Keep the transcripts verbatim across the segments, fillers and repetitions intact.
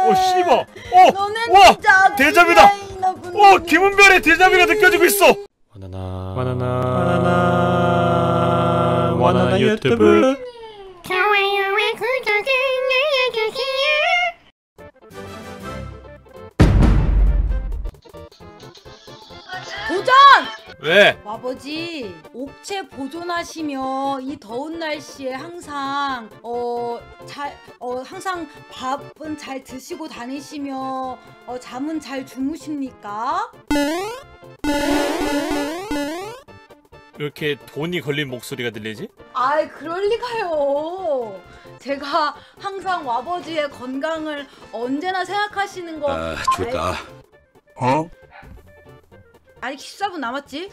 오 씨발. 어. 와 대자뷰다. 와 김은별의 대자뷰가 느껴지고 있어. 바나나 바나나 바나나 바나나 유튜브. 좋아요와 구독을 눌러주세요. 도전! 왜? 아버지 옥체 보존하시며 이 더운 날씨에 항상 어 잘 어 항상 밥은 잘 드시고 다니시며 어 잠은 잘 주무십니까? 이렇게 돈이 걸린 목소리가 들리지? 아이 그럴 리가요. 제가 항상 아버지의 건강을 언제나 생각하시는 거. 아 좋다. 어? 아니 십사 분 남았지?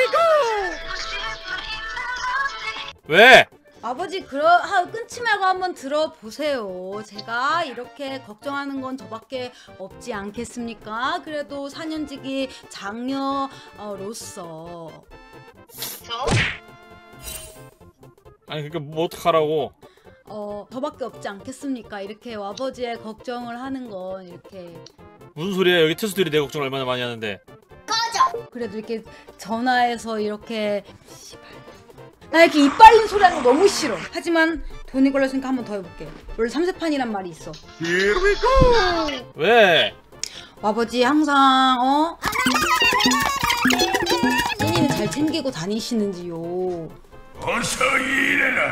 왜? 아버지 그러 하, 끊지 말고 한번 들어보세요. 제가 이렇게 걱정하는 건 저밖에 없지 않겠습니까? 그래도 사년지기 장녀로서 아니 그러니까 뭐 어떡하라고? 어 저밖에 없지 않겠습니까? 이렇게 아버지의 걱정을 하는 건 이렇게. 무슨 소리야? 여기 투수들이 내 걱정 얼마나 많이 하는데. 그래도 이렇게 전화해서 이렇게 씨발 나 이렇게 입 빨린 소리 하는 거 너무 싫어. 하지만 돈이 걸렸으니까 한 번 더 해볼게. 원래 삼세판이란 말이 있어. 왜? 아버지 항상 어? 찐이는 잘 챙기고 다니시는지요? 어서 일어나.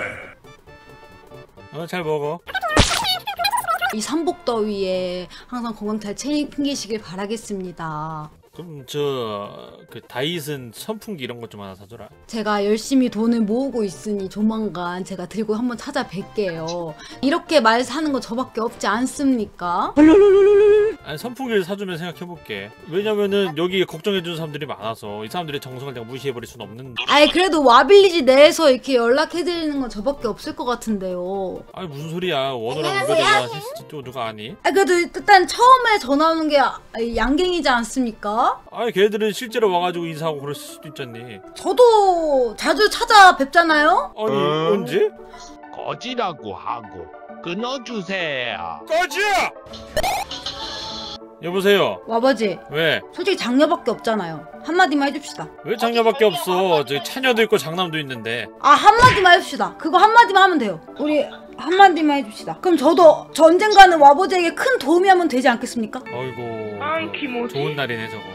어 잘 먹어. 이 삼복더위에 항상 건강 잘 챙기시길 바라겠습니다. 그럼 저 그 다이슨 선풍기 이런 것 좀 하나 사줘라. 제가 열심히 돈을 모으고 있으니 조만간 제가 들고 한번 찾아뵐게요. 이렇게 말 사는 거 저밖에 없지 않습니까? 아니 선풍기를 사주면 생각해볼게. 왜냐면은 여기 걱정해주는 사람들이 많아서 이 사람들의 정성을 내가 무시해버릴 수는 없는데. 아이 그래도 와빌리지 내에서 이렇게 연락해드리는 건 저밖에 없을 것 같은데요. 아니 무슨 소리야. 원호랑 우별이가 셋이 또 누가 아니? 아 그래도 일단 처음에 전화 오는 게 양갱이지 않습니까? 아니 걔들은 실제로 와가지고 인사하고 그럴 수도 있잖니. 저도 자주 찾아뵙잖아요? 아니 어? 언제? 꺼지라고 하고 끊어주세요. 꺼져! 여보세요. 아버지 왜? 솔직히 장녀밖에 없잖아요. 한마디만 해줍시다. 왜 장녀밖에 없어? 저기 차녀도 있고 장남도 있는데. 아 한마디만 해줍시다. 그거 한마디만 하면 돼요. 우리 한마디만 해줍시다. 그럼 저도 저 언젠가는 아버지에게 큰 도움이 하면 되지 않겠습니까? 어이구 아이, 기모지. 좋은 날이네 저거.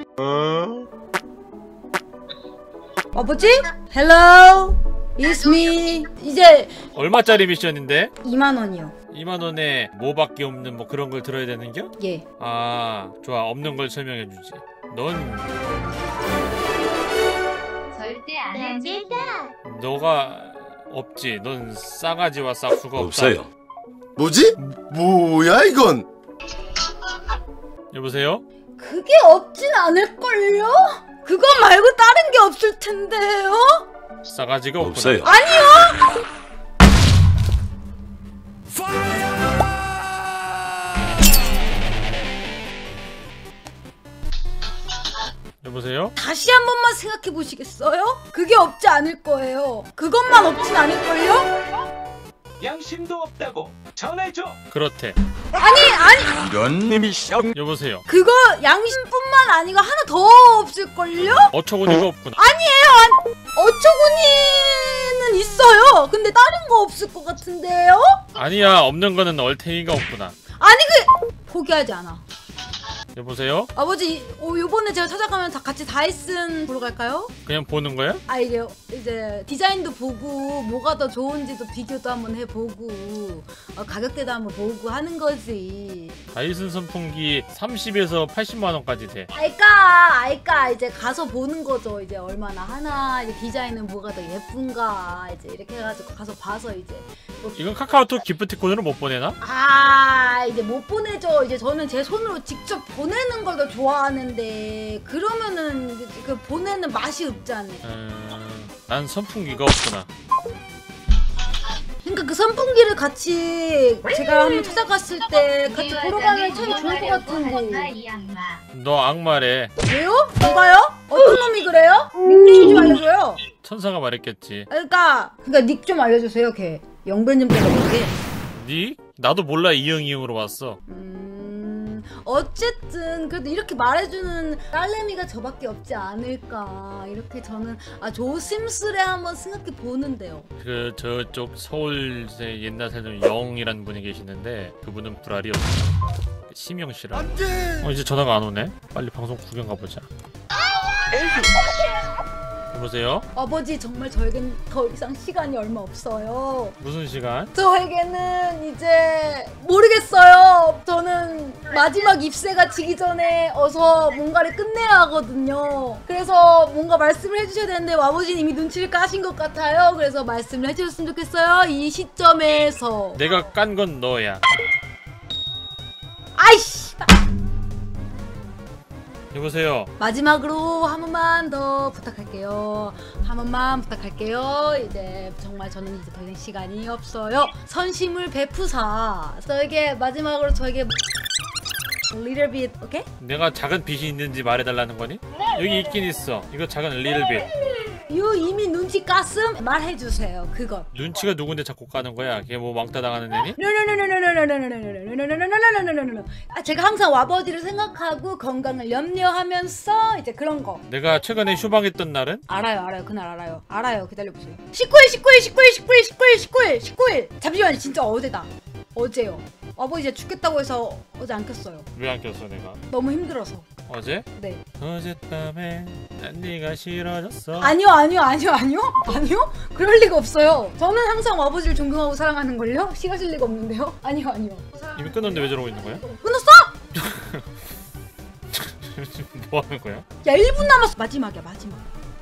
아버지? Hello? It's me. 이제 얼마짜리 미션인데? 이만 원이요. 이만 원에 뭐밖에 없는 뭐 그런 걸 들어야 되는겨? 예. 아 좋아. 없는 걸 설명해주지. 넌 절대 안 하지. 너가 없지. 넌 싸가지와 싹수가 없다. 없어요. 뭐지? 뭐야 이건? 여보세요? 그게 없진 않을걸요? 그거 말고 다른 게 없을 텐데요? 싸가지가 없구나. 없어요. 아니요! 여보세요? 다시 한 번만 생각해 보시겠어요? 그게 없지 않을 거예요. 그것만 없진 않을걸요? 양심도 없다고 전해줘. 그렇대. 아니 아니 이런 미션. 여보세요? 그거 양심뿐만 아니고 하나 더 없을걸요? 어처구니가 없구나. 아니에요. 어처구니는 있어요. 근데 다른 거 없을 것 같은데요? 아니야. 없는 거는 얼탱이가 없구나. 아니 그 포기하지 않아. 여보세요? 아버지 어, 요번에 제가 찾아가면 다 같이 다이슨 보러 갈까요? 그냥 보는 거야? 아 이게 이제 디자인도 보고 뭐가 더 좋은지도 비교도 한번 해보고 어, 가격대도 한번 보고 하는 거지. 다이슨 선풍기 삼십에서 팔십만 원까지 돼. 알까 알까 이제 가서 보는 거죠. 이제 얼마나 하나 이제 디자인은 뭐가 더 예쁜가 이제 이렇게 해가지고 가서 봐서 이제 뭐, 이건 카카오톡 기프티콘으로 못 보내나? 아 이제 못 보내죠. 이제 저는 제 손으로 직접 보내는 걸 더 좋아하는데 그러면은 그 보내는 맛이 없잖아요. 음, 난 선풍기가 없구나. 그러니까 그 선풍기를 같이 제가 한번 찾아갔을 때 같이 보러 가면 참 좋을 것 같은데. 너 악마래. 왜요? 누가요? 어떤 놈이 그래요? 닉네임 좀 알려줘요. 천사가 말했겠지. 그러니까 그러니까 닉 좀 알려주세요. 걔 영변 좀 때려볼게. 니? 나도 몰라. 이응 이응으로 왔어. 음... 어쨌든 그래도 이렇게 말해주는 딸내미가 저밖에 없지 않을까 이렇게 저는 아 조심스레 한번 생각해 보는데요. 그 저쪽 서울 옛날 살던 영이라는 분이 계시는데 그분은 불알이 없어요. 심영 씨라. 어 이제 전화가 안 오네. 빨리 방송 구경 가보자. 여보세요? 아버지 정말 저에겐 더 이상 시간이 얼마 없어요. 무슨 시간? 저에게는 이제 모르겠어요. 저는 마지막 입새가 지기 전에 어서 뭔가를 끝내야 하거든요. 그래서 뭔가 말씀을 해주셔야 되는데 아버지는 이미 눈치를 까신 것 같아요. 그래서 말씀을 해주셨으면 좋겠어요. 이 시점에서. 내가 깐 건 너야. 아이씨! 여보세요? 마지막으로 한 번만 더 부탁할게요. 한 번만 부탁할게요. 이제 정말 저는 이제 더 이상 시간이 없어요. 선심을 베푸사 저에게 마지막으로 저에게 little bit, 오케이? Okay? 내가 작은 빛이 있는지 말해달라는 거니? 여기 있긴 있어. 이거 작은 little bit. 유 이미 눈치 깠음 말해주세요. 그것. 눈치가 누군데 자꾸 까는 거야? 걔 뭐 왕따 당하는 애니? 아 제가 항상 와버디를 생각하고 건강을 염려하면서 이제 그런 거. 내가 최근에 휴방했던 날은? 알아요, 알아요. 그날 알아요. 알아요. 기다려보세요. 십구일, 십구일, 십구일, 십구일, 십구일, 십구일, 십구일. 잠시만요. 진짜 어제다. 어제요. 아버지 이제 죽겠다고 해서 어제 안 켰어요. 왜 안 꼈어 내가? 너무 힘들어서. 어제? 네. 어젯밤에 난 네가 싫어졌어. 아니요, 아니요, 아니요, 아니요, 아니요. 그럴 리가 없어요. 저는 항상 아버지를 존경하고 사랑하는 걸요. 싫어질 리가 없는데요. 아니요, 아니요. 이미 끊었는데 왜 저러고 있는 거야? 끊었어? 뭐 하는 거야? 야, 일 분 남았어. 마지막이야, 마지막.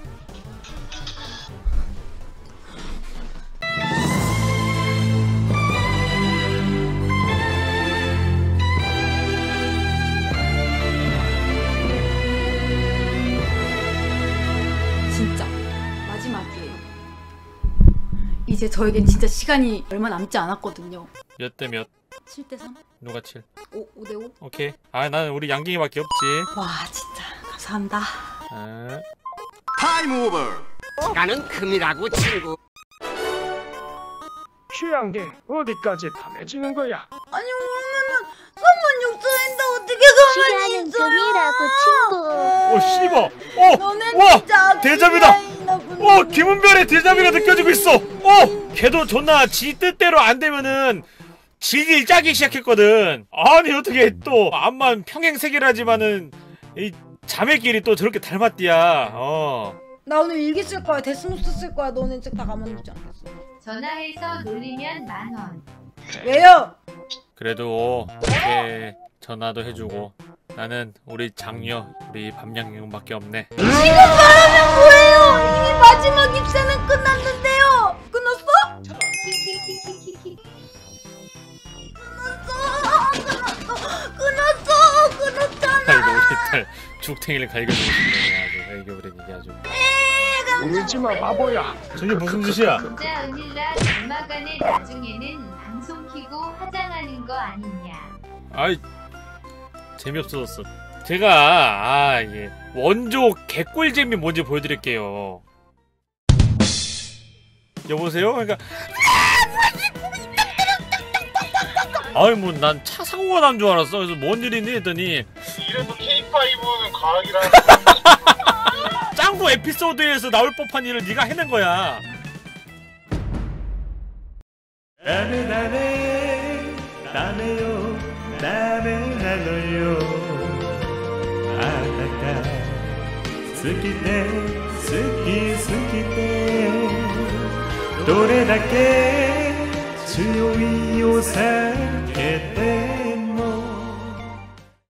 진짜 마지막이에요. 이제 저에겐 진짜 시간이 얼마 남지 않았거든요. 몇 대 몇? 칠 대 삼? 누가 칠? 오, 오 대 오? 오케이. 아 나는 우리 양갱이밖에 없지. 와, 진짜 감사합니다. 아. 타임 오버. 시간은 금이라고 친구. 휴양계 어디까지 밤해지는 거야? 아니 그러면은 삼만 육천인데 어떻게 가만히 시간은 있어요? 금이라고 친구. 오 씨발. 어. 너네 와. 진짜 대접이다. 악질이야, 어 김은별의 대자비가 느껴지고 있어. 어. 걔도 존나 지 뜻대로 안 되면은 질질 짜기 시작했거든. 아니 어떻게 또 암만 평행 세계라지만은 이 자매끼리 또 저렇게 닮았디야. 어. 나 오늘 일기 쓸 거야. 데스노트 쓸 거야. 너네 책 다 가만두지 않겠어. 전화해서 놀리면 만 원. 왜요? 그래도 이렇게 전화도 해주고 나는 우리 장녀 우리 밤양갱밖에 없네. 지금 말하면 뭐예요? 이미 마지막 입사는 끝났는데요. 끝났어? 키키키키키키. 끝났어. 끝났어. 끝났잖아. 아이고 우리 딸 죽탱이를 갈겨주고 싶네. 아주 애교부린 이게 아주. 울지마 바보야. 저게 무슨 짓이야? 진짜 은일라 엄마간에 나중에는 방송 키고 화장하는 거 아니냐. 아이 재미없어졌어. 제가 아 이게 원조 개꿀잼이 뭔지 보여드릴게요. 여보세요? 그러니까 아이 뭐 난 차 사고가 난 줄 알았어. 그래서 뭔 일이니 했더니 이래도 케이 파이브는 과학이라. 짱구 에피소드에서 나올 법한 일을 네가 해낸 거야. 다음에 다음에 다음에요 다음에 나눠요 아따까 스키테 스키 스키테 도레다케強いを避けて